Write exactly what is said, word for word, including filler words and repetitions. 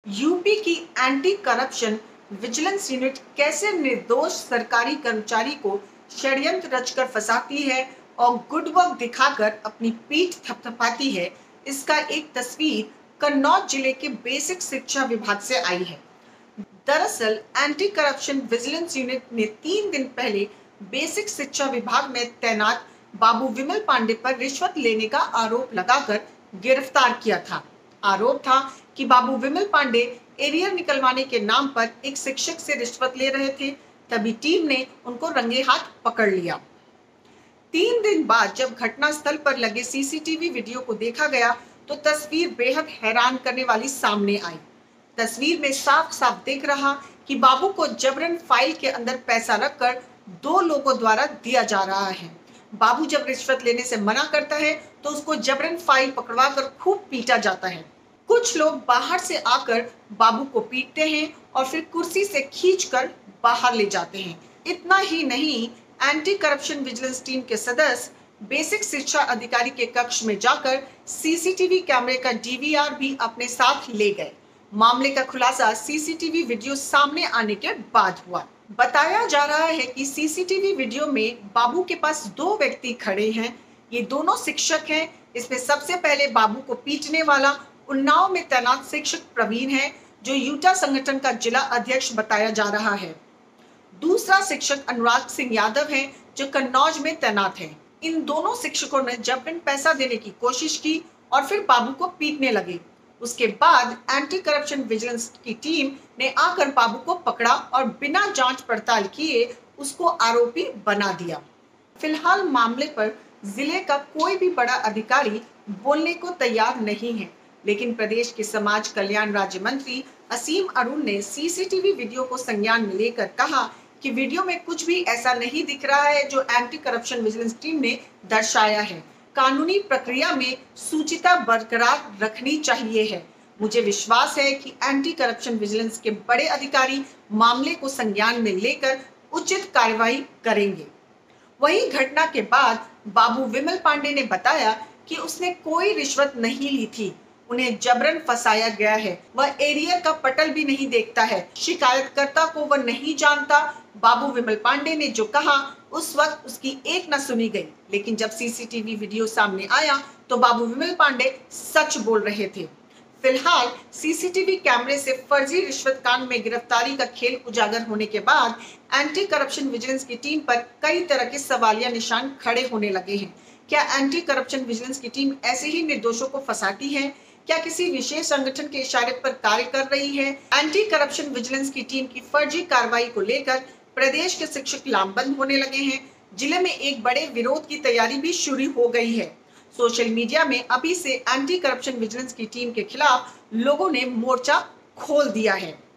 UP की anti corruption vigilance unit कैसे निर्दोष सरकारी कर्मचारी को षड्यंत्र रचकर फंसाती है और गुड वर्क दिखाकर अपनी पीठ थपथपाती है, इसका एक तस्वीर कन्नौज जिले के बेसिक शिक्षा विभाग से आई है। दरअसल एंटी करप्शन विजिलेंस यूनिट ने तीन दिन पहले बेसिक शिक्षा विभाग में तैनात बाबू विमल पांडे पर रिश्वत लेने का आरोप लगाकर गिरफ्तार किया था। आरोप था कि बाबू विमल पांडे एरियर निकलवाने के नाम पर एक शिक्षक से रिश्वत ले रहे थे, तभी टीम ने उनको रंगे हाथ पकड़ लिया। तीन दिन बाद जब घटनास्थल पर लगे सीसीटीवी वीडियो को देखा गया तो तस्वीर बेहद हैरान करने वाली सामने आई। तस्वीर में साफ साफ दिख रहा कि बाबू को जबरन फाइल के अंदर पैसा रखकर दो लोगों द्वारा दिया जा रहा है। बाबू जब रिश्वत लेने से मना करता है तो उसको जबरन फाइल पकड़वाकर खूब पीटा जाता है। कुछ लोग बाहर से आकर बाबू को पीटते हैं और फिर कुर्सी से खींचकर बाहर ले जाते हैं। इतना ही नहीं, एंटी करप्शन विजिलेंस टीम के सदस्य बेसिक शिक्षा अधिकारी के कक्ष में जाकर सीसीटीवी कैमरे का डीवीआर भी अपने साथ ले गए। मामले का खुलासा सीसीटीवी वीडियो सामने आने के बाद हुआ। बताया जा रहा है कि सीसीटीवी वीडियो में बाबू के पास दो व्यक्ति खड़े हैं। ये दोनों शिक्षक हैं। इसमें सबसे पहले बाबू को पीटने वाला उन्नाव में तैनात शिक्षक प्रवीण है, जो यूटा संगठन का जिला अध्यक्ष बताया जा रहा है। दूसरा शिक्षक अनुराग सिंह यादव है, जो कन्नौज में तैनात है। इन दोनों शिक्षकों ने जबरन पैसा देने की कोशिश की और फिर बाबू को पीटने लगे। उसके बाद एंटी करप्शन विजिलेंस की टीम ने आकर बाबू को पकड़ा और बिना जांच पड़ताल किए उसको आरोपी बना दिया। फिलहाल मामले पर जिले का कोई भी बड़ा अधिकारी बोलने को तैयार नहीं है, लेकिन प्रदेश के समाज कल्याण राज्य मंत्री असीम अरुण ने सीसीटीवी वीडियो को संज्ञान में लेकर कहा कि वीडियो में कुछ भी ऐसा नहीं दिख रहा है जो एंटी करप्शन विजिलेंस टीम ने दर्शाया है। कानूनी प्रक्रिया में सूचिता बरकरार रखनी चाहिए है। मुझे विश्वास है कि एंटी करप्शन विजिलेंस के बड़े अधिकारी मामले को संज्ञान में लेकर उचित कार्रवाई करेंगे। वहीं घटना के बाद बाबू विमल पांडे ने बताया कि उसने कोई रिश्वत नहीं ली थी, उन्हें जबरन फंसाया गया है। वह एरियर का पटल भी नहीं देखता है, शिकायतकर्ता को वह नहीं जानता। बाबू विमल पांडे ने जो कहा उस वक्त उसकी एक न सुनी गई, लेकिन जब सीसीटीवी वीडियो सामने आया तो बाबू विमल पांडे सच बोल रहे थे। फिलहाल सीसीटीवी कैमरे से फर्जी रिश्वत कांड में गिरफ्तारी का खेल उजागर होने के बाद एंटी करप्शन विजिलेंस की टीम पर कई तरह के सवालिया निशान खड़े होने लगे हैं। क्या एंटी करप्शन विजिलेंस की टीम ऐसे ही निर्दोषों को फंसाती है? क्या किसी विशेष संगठन के इशारे पर कार्य कर रही है? एंटी करप्शन विजिलेंस की टीम की फर्जी कार्रवाई को लेकर प्रदेश के शिक्षक लामबंद होने लगे हैं। जिले में एक बड़े विरोध की तैयारी भी शुरू हो गई है। सोशल मीडिया में अभी से एंटी करप्शन विजिलेंस की टीम के खिलाफ लोगों ने मोर्चा खोल दिया है।